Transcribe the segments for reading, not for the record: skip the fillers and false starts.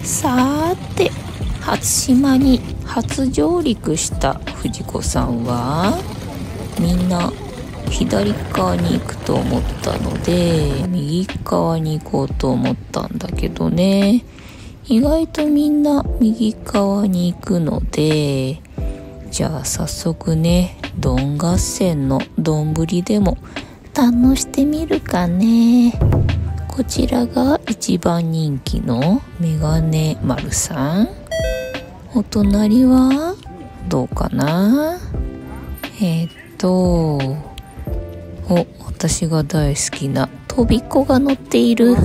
さーて、初島に初上陸した藤子さんはみんな左側に行くと思ったので右側に行こうと思ったんだけどね、意外とみんな右側に行くので、じゃあ早速ね、どん合戦の丼でも堪能してみるかね。こちらが一番人気のメガネ丸さん。お隣はどうかな。私が大好きなとびっこが乗っている。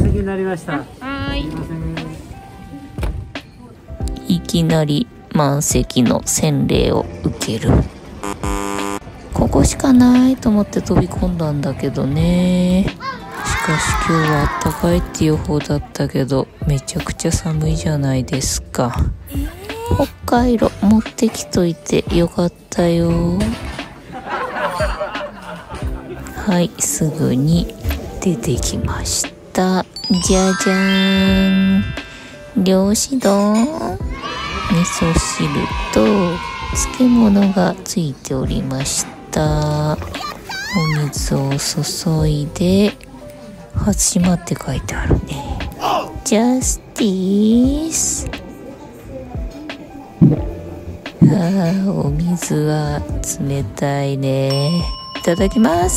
いきなり満席の洗礼を受ける。ここしかないと思って飛び込んだんだけどね。しかし今日はあったかいっていう方だったけど、めちゃくちゃ寒いじゃないですか。北海道持ってきといてよかったよ。はい、すぐに出てきました。じゃじゃーん。漁師丼、味噌汁と漬物がついておりました。お水を注いで、初島って書いてあるね。ジャスティス。お水は冷たいね。いただきます。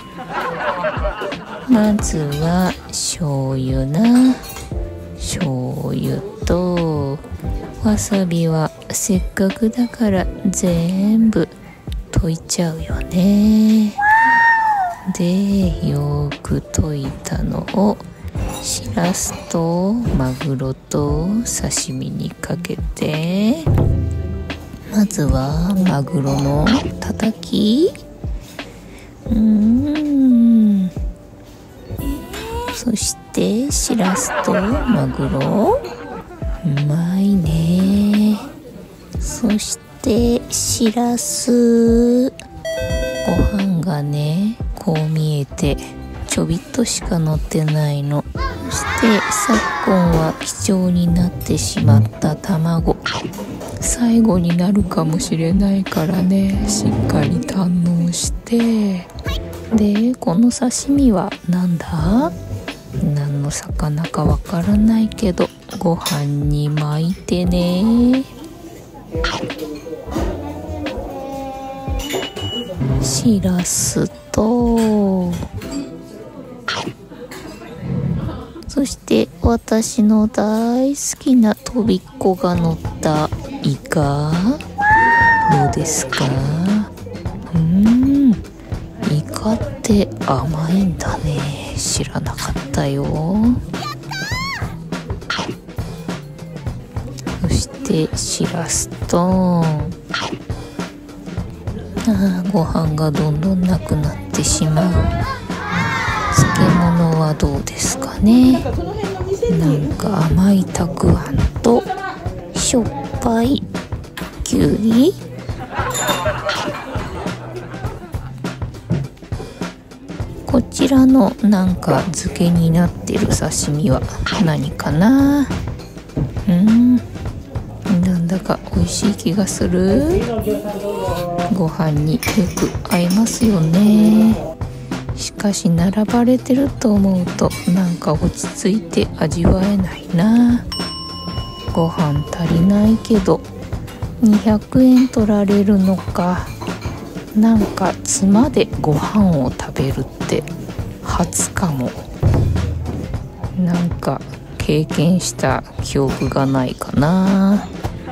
まずは醤油な。醤油とわさびはせっかくだから全部溶いちゃうよね。で、よーく溶いたのをしらすとマグロと刺身にかけて、まずはマグロのたたき。そしてしらすとマグロ、うまいね。そしてしらす、ご飯がねこう見えてちょびっとしか乗ってないの。そして昨今は貴重になってしまった卵、最後になるかもしれないからね、しっかり堪能して。で、この刺身はなんだ？何の魚かわからないけど、ご飯に巻いてね。しらすと、そして私の大好きなとびっこが乗ったイカ。どうですか？イカって甘いんだね。知らなかったよ。そしてしらすと、ご飯がどんどんなくなってしまう。漬物はどうですかね。なんか甘いたくあんとしょっぱいきゅうり。こちらのなんか漬けになってる刺身は何かな。なんだか美味しい気がする。ご飯によく合いますよね。しかし並ばれてると思うとなんか落ち着いて味わえないな。ご飯足りないけど200円取られるのか。なんか妻でご飯を食べるって初かも。なんか経験した記憶がないかな。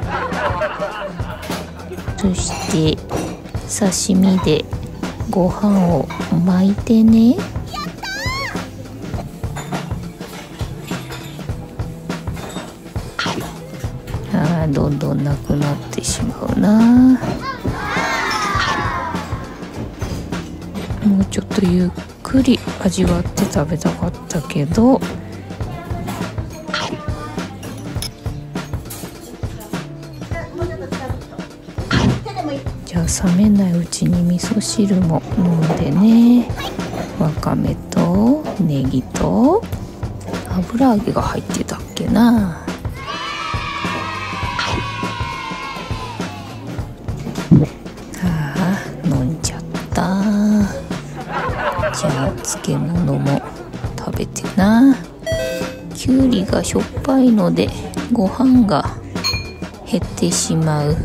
そして刺身でご飯を巻いてね。どんどんなくなってしまうな。もうちょっとゆっくり味わって食べたかったけど、じゃあ冷めないうちに味噌汁も飲んでね。わかめとネギと油揚げが入ってたっけな。 漬物も食べてな。きゅうりがしょっぱいのでご飯が減ってしまう。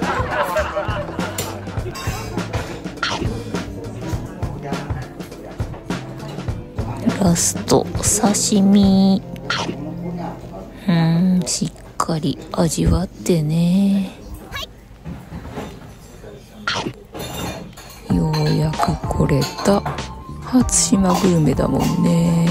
ラスト刺身。しっかり味わってね。ようやく来れた初島グルメだもんね。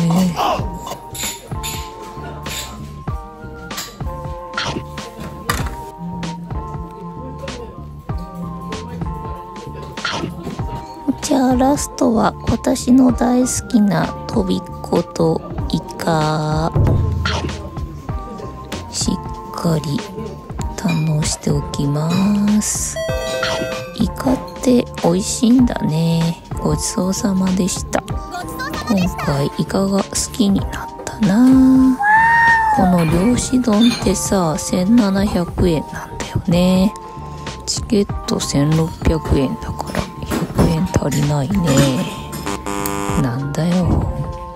じゃあラストは私の大好きなとびっことイカ。しっかり堪能しておきます。イカって美味しいんだね。ごちそうさまでした。今回イカが好きになったな。この漁師丼ってさ、1700円なんだよね。チケット1600円だから100円足りないね。なんだよ。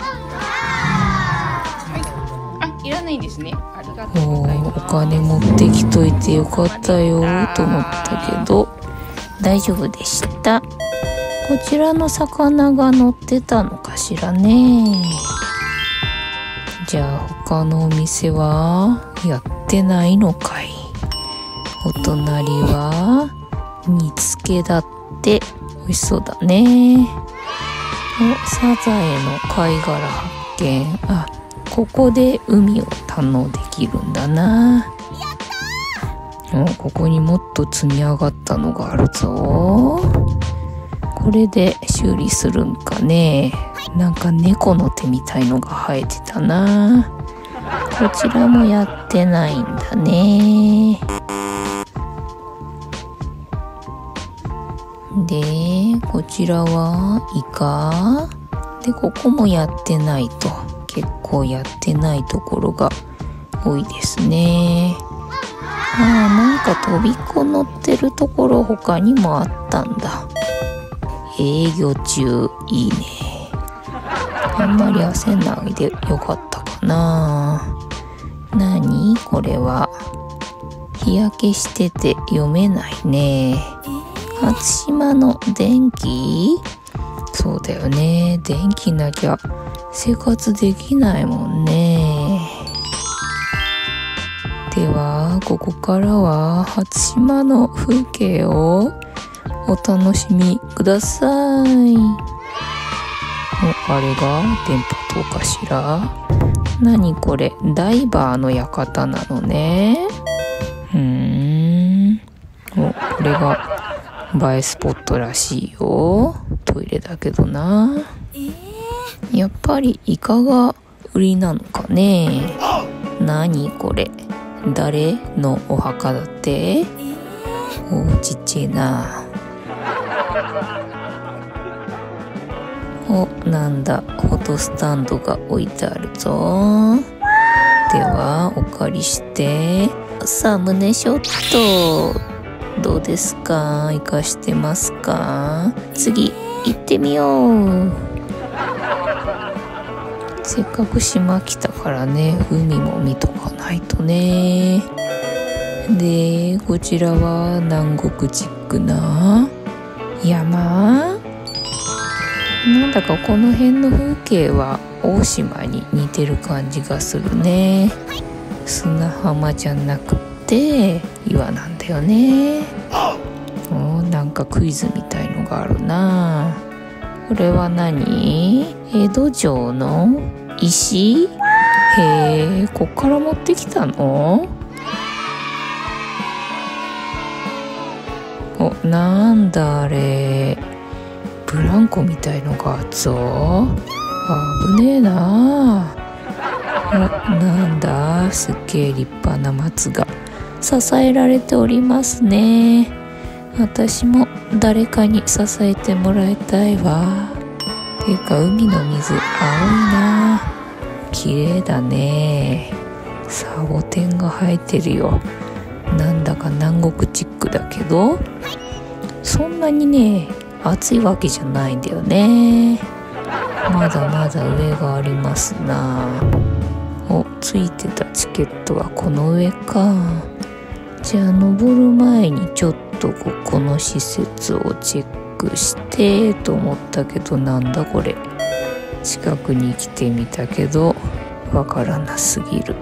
いらないんですね。ありがとうございます。 お金持ってきといてよかったよと思ったけど大丈夫でした。こちらの魚が乗ってたのかしらね。じゃあ他のお店はやってないのかい。お隣は煮付けだって美味しそうだね。サザエの貝殻発見。ここで海を堪能できるんだな。ここにもっと積み上がったのがあるぞ。これで修理するんかね。なんか猫の手みたいのが生えてたな。こちらもやってないんだね。で、こちらはイカで、ここもやってないと。結構やってないところが多いですね。なんかとびっこ乗ってるところ他にもあったんだ。営業中。いいね。あんまり焦んないでよかったかな。何これは。日焼けしてて読めないね。初島の電気？そうだよね。電気なきゃ生活できないもんね。ではここからは初島の風景をお楽しみください。あれが電波塔かしら。何これ、ダイバーの館なのね。これが映えスポットらしいよ。トイレだけどな。やっぱりイカが売りなのかね。何これ、誰のお墓だって。ちっちゃいな。なんだ、フォトスタンドが置いてあるぞ。ではお借りしてサムネショットどうですか？活かしてますか？次行ってみよう。せっかく島来たからね、海も見とかないとね。で、こちらは南国チックな山。なんだかこの辺の風景は大島に似てる感じがするね。砂浜じゃなくて岩なんだよね。なんかクイズみたいのがあるな。これは何？江戸城の石？へえ、こっから持ってきたの？なんだあれ、ブランコみたいのがあるぞ。危ねえな。なんだ、すっげえ立派な松が支えられておりますね。私も誰かに支えてもらいたいわ。ていうか海の水青いな。綺麗だね。サボテンが生えてるよ。なんだか南国チックだけど、そんなにね暑いわけじゃないんだよね。 まだまだ上がありますな。お、ついてたチケットはこの上か。じゃあ登る前にちょっとここの施設をチェックしてと思ったけど、なんだこれ。近くに来てみたけどわからなすぎる。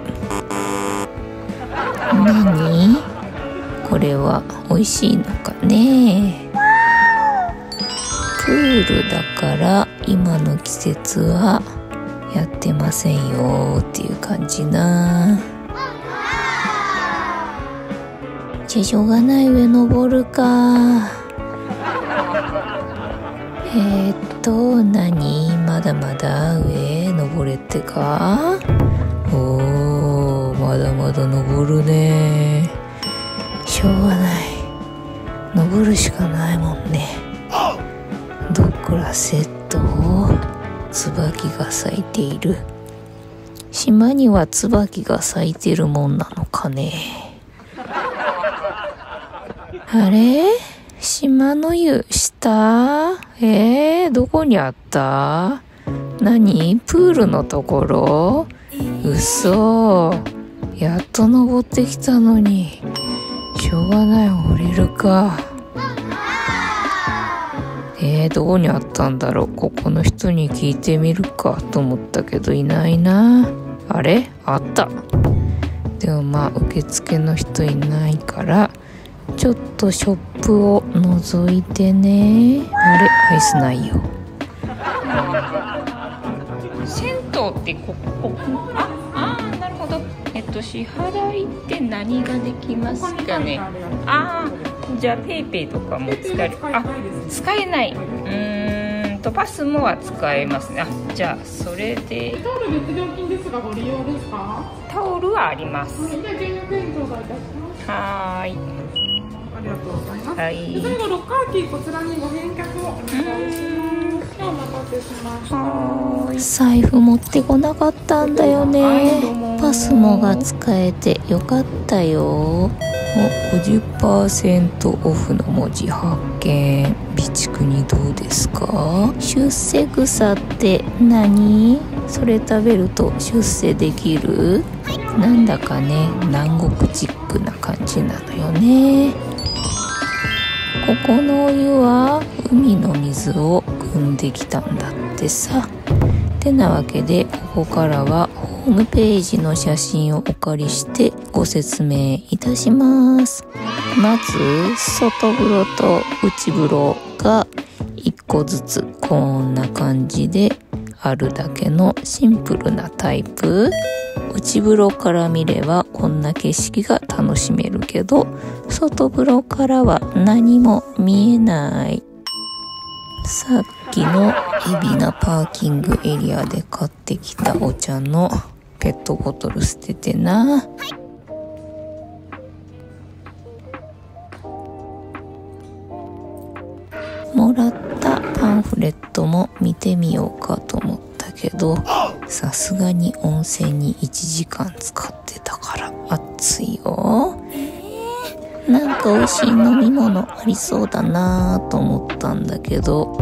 何？これは美味しいのかね。プールだから今の季節はやってませんよっていう感じな。じゃあしょうがない上登るか。何？まだまだ上登れってか？おー、まだまだ登るね。しょうがない。登るしかないもんね。ドクラセット、椿が咲いている。島には椿が咲いてるもんなのかね。あれ？島の湯下？どこにあった？何？プールのところ？嘘。やっと登ってきたのに。しょうがない、降りるか。どこにあったんだろう。ここの人に聞いてみるかと思ったけどいないな。あれ？あった。でもまあ受付の人いないからちょっとショップを覗いてね。あれ？アイスないよ。 銭湯ってここ？なるほど。支払いって何ができますかね。じゃあペイペイとかも使える？使えない。パスモは使えますね。じゃあそれで。 タオル別料金ですがご利用ですか？ タオルはあります。 じゃあ900円頂戴いたします。 はーい。 ありがとうございます。 はい。 最後ロッカーキーこちらにご返却をお願いします。お待たせしました。 はーい。 財布持ってこなかったんだよね。パスモが使えてよかったよ。50% オフの文字発見。備蓄にどうですか？出世草って何？それ食べると出世できる？なんだかね、南国チックな感じなのよね。ここのお湯は海の水を汲んできたんだってさ。てなわけでここからはホームページの写真をお借りしてご説明いたします。まず外風呂と内風呂が1個ずつこんな感じであるだけのシンプルなタイプ。内風呂から見ればこんな景色が楽しめるけど、外風呂からは何も見えない。さっきの海老名パーキングエリアで買ってきたお茶のペットボトル捨ててな。もらったパンフレットも見てみようかと思ったけど、さすがに温泉に1時間使ってたから暑いよ。なんか美味しい飲み物ありそうだなと思ったんだけど、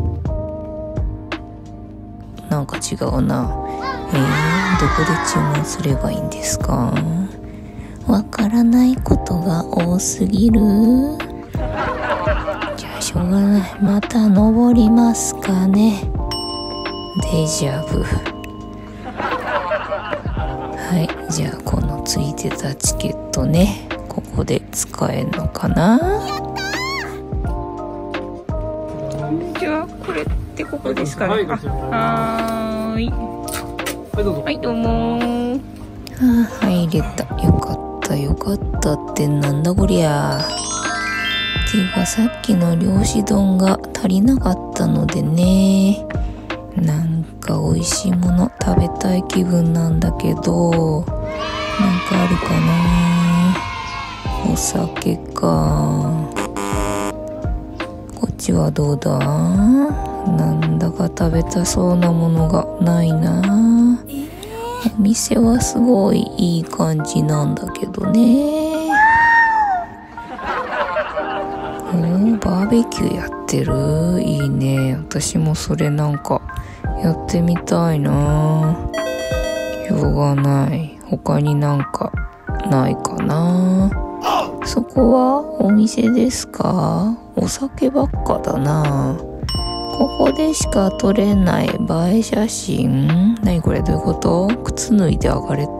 なんか違うな。どこで注文すればいいんですか？わからないことが多すぎる。じゃあしょうがない。また登りますかね。デジャブ。はい、じゃあこのついてたチケットね、ここで使えんのかな？ じゃあこれってここですかね。はーい。はい、どうも。 入れた。よかったよかったってなんだこりゃ。ていうかさっきの漁師丼が足りなかったのでね、なんか美味しいもの食べたい気分なんだけど、なんかあるかな。お酒か。こっちはどうだ？なんだか食べたそうなものがないな。お店はすごいいい感じなんだけどね。バーベキューやってる？いいね。私もそれなんかやってみたいな。しょうがない。他になんかないかな。そこはお店ですか？お酒ばっかだな。ここでしか撮れない映え写真？何これ、どういうこと？靴脱いで上がれって？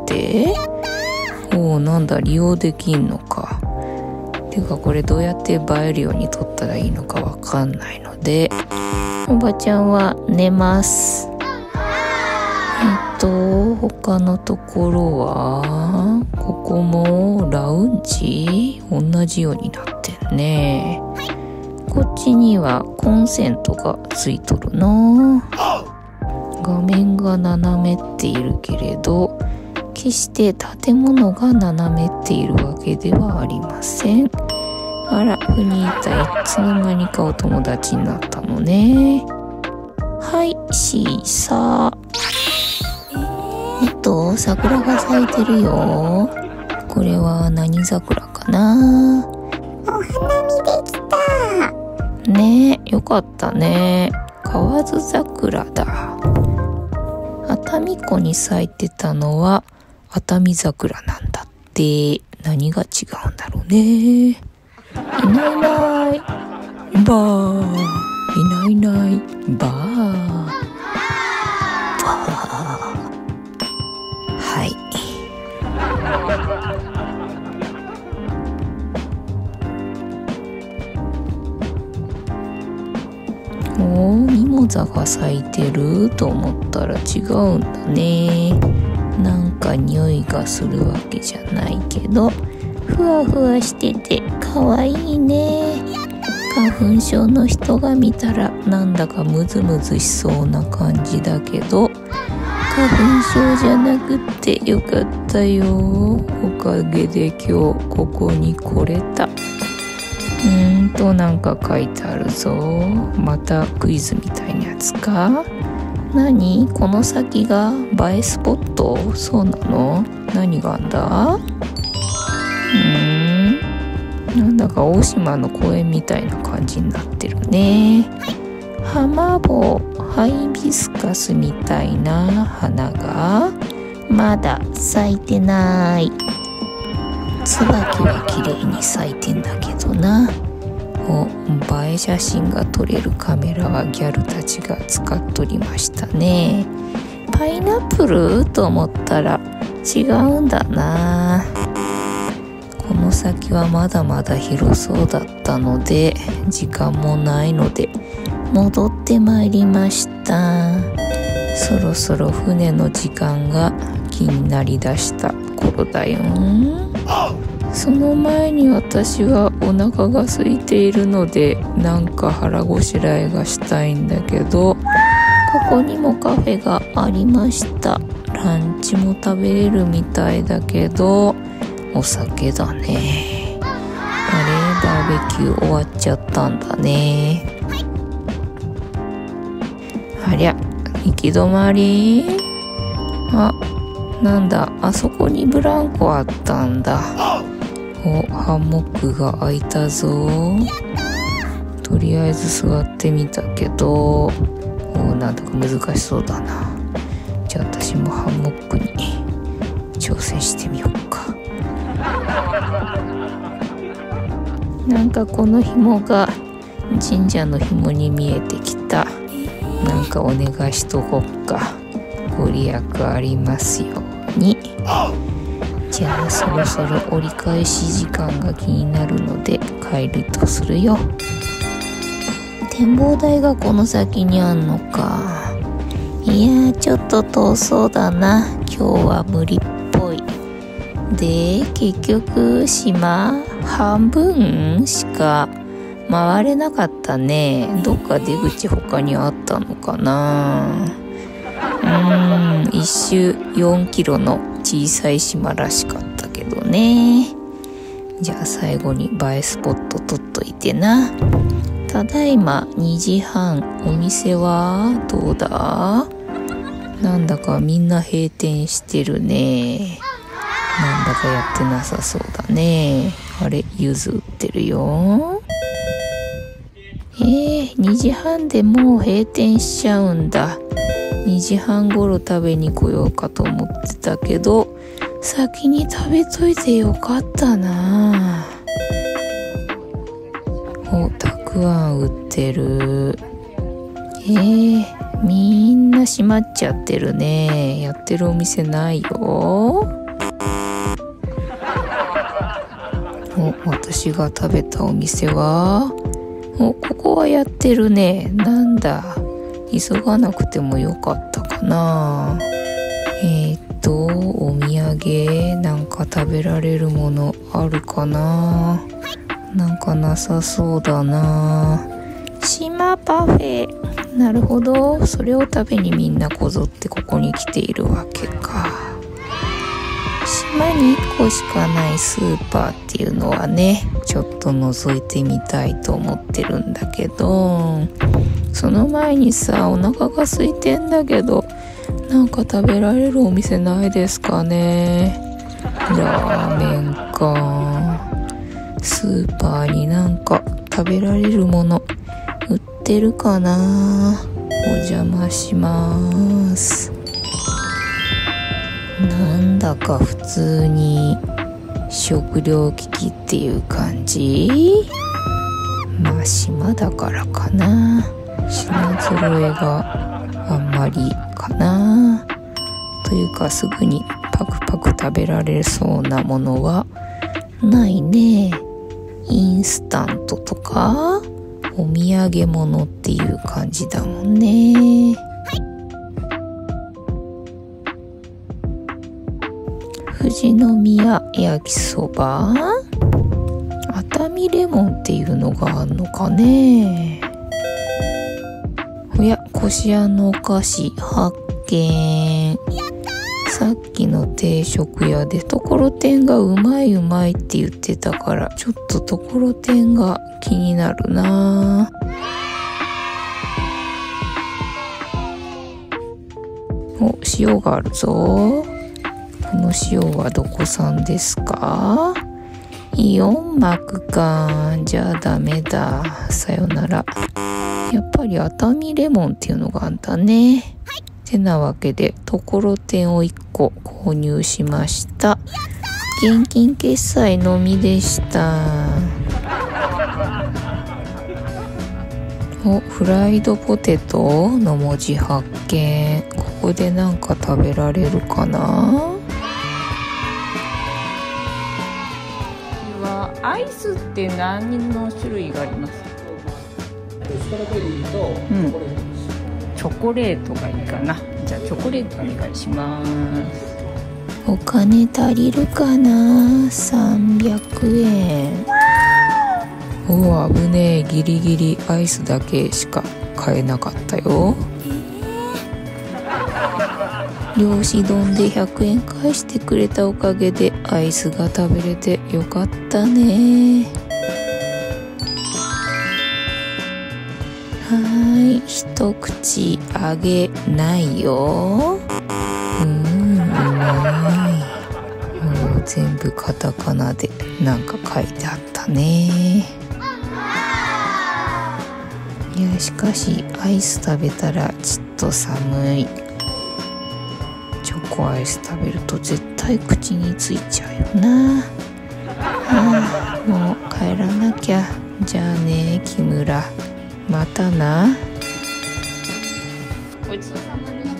おー、なんだ、利用できんのか。てかこれどうやって映えるように撮ったらいいのかわかんないので、おばちゃんは寝ます。他のところは、ここもラウンジ？同じようになってるね。こっちにはコンセントがついとるな。画面が斜めっているけれど、決して建物が斜めっているわけではありません。あら、フニータいつの間にかお友達になったのね。はい、シーサー。桜が咲いてるよ。これは何桜かな？ お花見できた。 ねえ、よかったね。河津桜だ。熱海湖に咲いてたのは熱海桜なんだって。何が違うんだろうね。いないいないばー。いないいないばー。はい。ミモザが咲いてると思ったら違うんだね。なんか匂いがするわけじゃないけど、ふわふわしててかわいいね。花粉症の人が見たらなんだかムズムズしそうな感じだけど、花粉症じゃなくってよかったよ。おかげで今日ここに来れた。なんか書いてあるぞ。またクイズみたいなやつか。何？この先が映えスポット？そうなの？何があんだ？なんだか大島の公園みたいな感じになってるね。ハマボウ、ハイビスカスみたいな花がまだ咲いてない。椿は綺麗に咲いてんだけどな。映え写真が撮れるカメラはギャルたちが使っとりましたね。パイナップルと思ったら違うんだな。この先はまだまだ広そうだったので、時間もないので戻ってまいりました。そろそろ船の時間が気になりだした頃だよ。その前に私はお腹が空いているので、なんか腹ごしらえがしたいんだけど、ここにもカフェがありました。ランチも食べれるみたいだけど、お酒だね。あれ、バーベキュー終わっちゃったんだね。ありゃ、行き止まり？なんだ、あそこにブランコあったんだ。ハンモックが開いたぞ。とりあえず座ってみたけど、なんだか難しそうだな。じゃあ私もハンモックに挑戦してみようか。なんかこの紐が神社の紐に見えてきた。なんかお願いしとこっか。ご利益ありますように。じゃあそろそろ折り返し時間が気になるので帰るとするよ。展望台がこの先にあんのか。いやちょっと遠そうだな。今日は無理っぽい。で結局島半分しか回れなかったね。どっか出口他にあったのかな。一周4キロの小さい島らしかったけどね。じゃあ最後に映えスポット撮っといてな。ただいま2時半。お店はどうだ？なんだかみんな閉店してるね。なんだかやってなさそうだね。あれ、柚子売ってるよ。2時半でもう閉店しちゃうんだ。 2時半頃食べに来ようかと思ってたけど、先に食べといてよかったな。お、たくあん売ってる。みんな閉まっちゃってるね。やってるお店ないよ。お、私が食べたお店は、お、ここはやってるね。なんだ、急がなくてもよかったかな。お土産なんか食べられるものあるかな。なんかなさそうだな。島パフェ。なるほど、それを食べにみんなこぞってここに来ているわけか。島に1個しかないスーパーっていうのはね、ちょっと覗いてみたいと思ってるんだけど、その前にさ、お腹が空いてんだけど、なんか食べられるお店ないですかね。ラーメンか。スーパーになんか食べられるもの売ってるかな。お邪魔します。なんだか普通に食料危機っていう感じ。まあ島だからかな。品揃えがあんまりかな。というか、すぐにパクパク食べられそうなものはないね。インスタントとかお土産物っていう感じだもんね。富士宮焼きそば、熱海レモンっていうのがあんのかね。おや、こしあんのお菓子発見。さっきの定食屋でところてんがうまいうまいって言ってたから、ちょっとところてんが気になるな。お、塩があるぞ。この塩はどこ産ですか？イオン膜か。じゃあダメだ。さよなら。やっぱり熱海レモンっていうのがあんだね。てなわけで、ところてんを1個購入しました。現金決済のみでした。お、フライドポテトの文字発見。ここでなんか食べられるかな。 アイスって何の種類がありますか？チョコレートがいいかな。じゃあチョコレートお願いします。 お金足りるかな。300円。お、危ねえ。ギリギリアイスだけしか買えなかったよ。漁師丼で100円返してくれたおかげでアイスが食べれてよかったね。一口あげないよ。うまい。もう全部カタカナでなんか書いてあったね。いや、しかしアイス食べたらちょっと寒い。チョコアイス食べると絶対口についちゃうよな。もう帰らなきゃ。じゃあね、木村。またな。 ごちそうさまでした。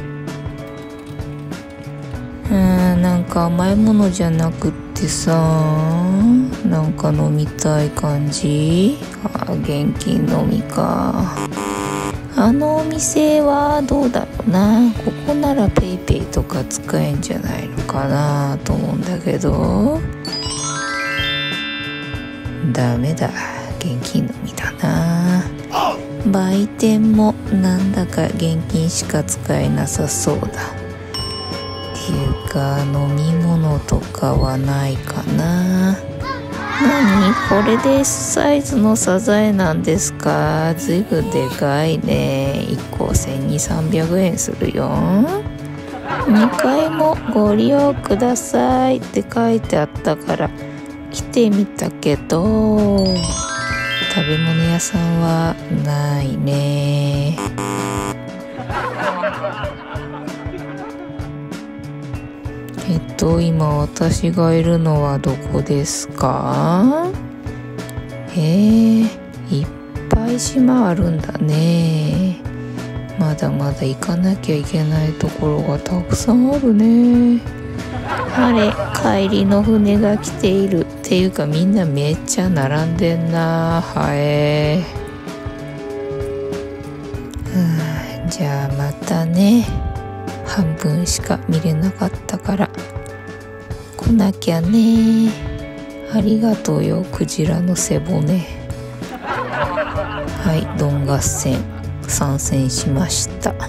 なんか甘いものじゃなくってさ、なんか飲みたい感じ。現金飲みか。あのお店はどうだろうな。ここならペイペイとか使えんじゃないのかなと思うんだけど。ダメだ、現金のみだな。売店もなんだか現金しか使えなさそうだ。っていうか、飲み物とかはないかな。何これで S サイズのサザエなんですか？ずいぶんでかいね。1個1200、300円するよ。2階もご利用くださいって書いてあったから来てみたけど、食べ物屋さんはないね。 今私がいるのはどこですか？いっぱい島あるんだね。まだまだ行かなきゃいけないところがたくさんあるね。あれ、帰りの船が来ている。っていうかみんなめっちゃ並んでんな。じゃあまたね。半分しか見れなかったから来なきゃね。ありがとうよ、クジラの背骨。はい、ドン合戦参戦しました。こ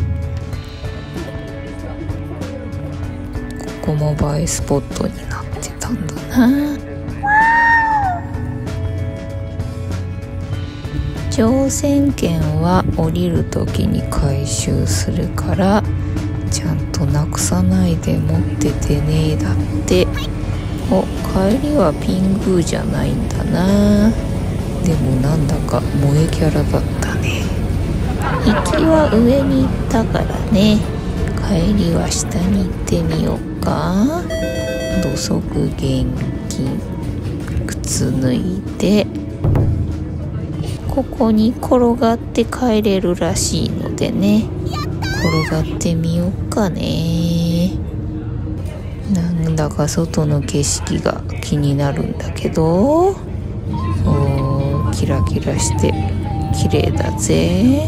こも映えスポットになってたんだな。乗船券は降りる時に回収するからちゃんとなくさないで持っててね。だって帰りはピングーじゃないんだな。でもなんだか萌えキャラだったね。行きは上に行ったからね。帰りは下に行ってみようか。土足厳禁、靴脱いでここに転がって帰れるらしいのでね、転がってみようかね。なんだか外の景色が気になるんだけど、キラキラして綺麗だぜ。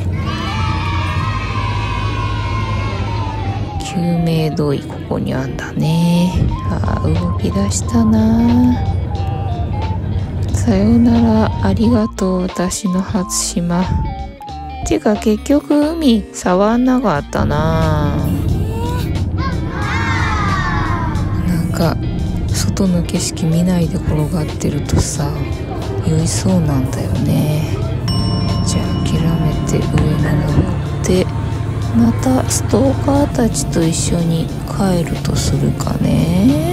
救命胴衣ここにあんだね。動き出したな。さよなら、ありがとう私の初島。てか結局海触んなかったな。なんか外の景色見ないで転がってるとさ酔いそうなんだよね。じゃあ諦めて上に登ってまたストーカーたちと一緒に帰るとするかね。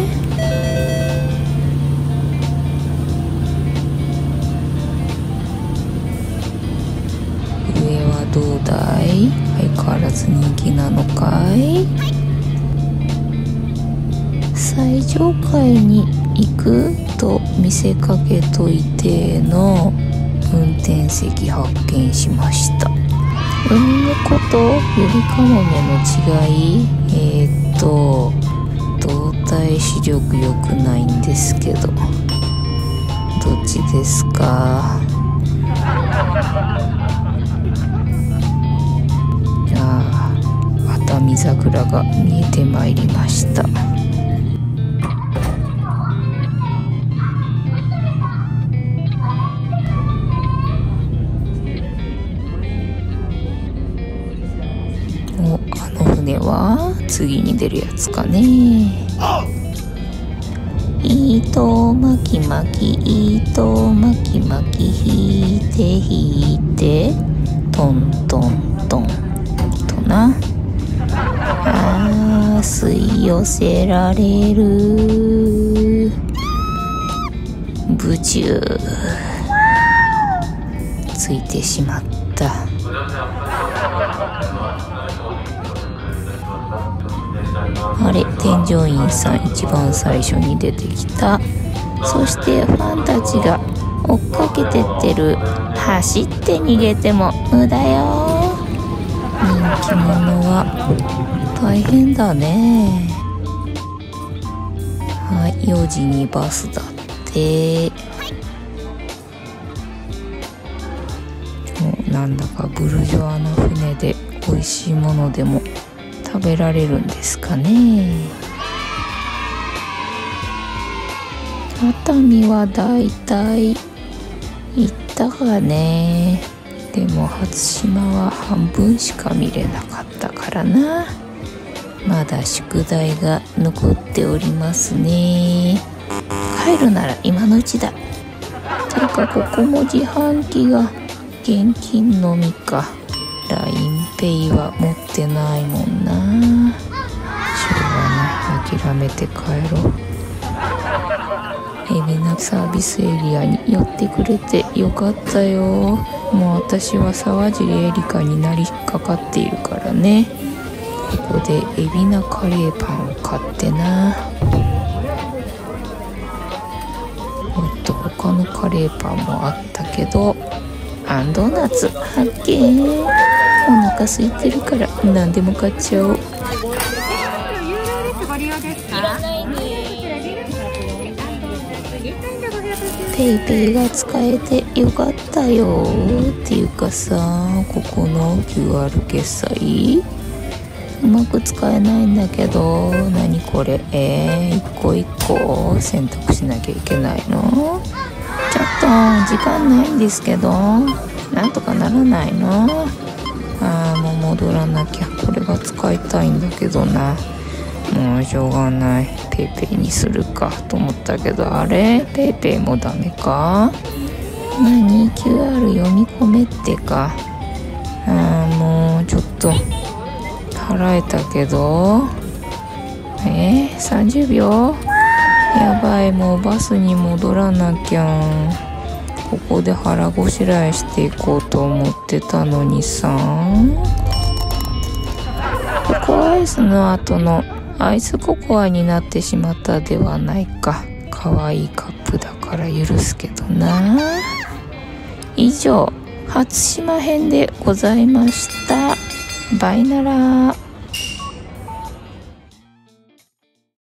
上はどうだい？相変わらず人気なのかい？最上階に行くと見せかけといての運転席発見しました。ウミネコとユリカモメの違い、動体視力良くないんですけど、どっちですか？熱海桜が見えてまいりました。あの船は次に出るやつかね。糸巻き巻き糸巻き巻き引いて引いてトントントンとな。吸い寄せられる。ブチューついてしまった。あれ、添乗員さん一番最初に出てきた。そしてファンたちが追っかけてってる。走って逃げても無駄よ。人気者は大変だね。はい、4時にバスだって。なんだかブルジョアの船で美味しいものでも食べられるんですかね。熱海はだいたい行ったかね。でも初島は半分しか見れなかったからな。まだ宿題が残っておりますね。帰るなら今のうちだ。ていうかここも自販機が現金のみか。LINEPay は持ってないもんな。しょうがない、諦めて帰ろう。海老名サービスエリアに寄ってくれてよかったよ。もう私は沢尻エリカになりかかっているからね。 こでエビナカレーパンを買ってな。もっと他のカレーパンもあったけど、ドーナツ発見。お腹空いてるから何でも買っちゃおう。ペイペイが使えてよかったよ。っていうかさ、ここの QR 決済うまく使えないんだけど。何これ、一個一個選択しなきゃいけないの？ちょっと時間ないんですけど、なんとかならないの？もう戻らなきゃ。これが使いたいんだけどな。もうしょうがない。ペイペイにするかと思ったけど、あれペイペイもダメか？何 QR 読み込めってか。もうちょっと払えたけど、30秒？やばい、もうバスに戻らなきゃ。ここで腹ごしらえしていこうと思ってたのにさ。ココアアイスの後のアイスココアになってしまったではないか。かわいいカップだから許すけどな。以上、初島編でございました。バイなら。